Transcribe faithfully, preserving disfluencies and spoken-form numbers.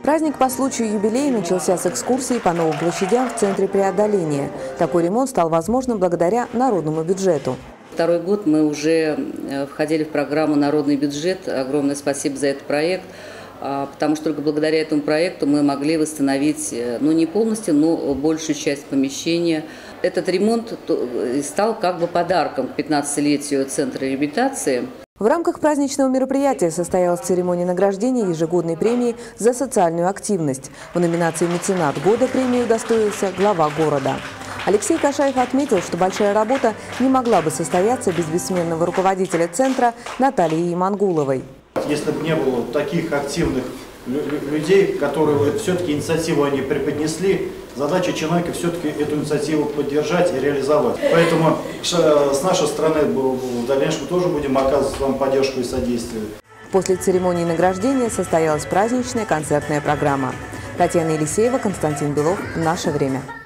Праздник по случаю юбилея начался с экскурсии по новым площадям в центре преодоления. Такой ремонт стал возможным благодаря народному бюджету. Второй год мы уже входили в программу «Народный бюджет». Огромное спасибо за этот проект, потому что только благодаря этому проекту мы могли восстановить, ну не полностью, но большую часть помещения. Этот ремонт стал как бы подарком к пятнадцатилетию Центра реабилитации. В рамках праздничного мероприятия состоялась церемония награждения ежегодной премии за социальную активность. В номинации «Меценат года» премию удостоился глава города. Алексей Кашаев отметил, что большая работа не могла бы состояться без бессменного руководителя центра Натальи Ямангуловой. Если бы не было таких активных людей, которые все-таки инициативу они преподнесли, задача чиновника все-таки эту инициативу поддержать и реализовать. Поэтому с нашей стороны в дальнейшем тоже будем оказывать вам поддержку и содействие. После церемонии награждения состоялась праздничная концертная программа. Татьяна Елисеева, Константин Белов. Наше время.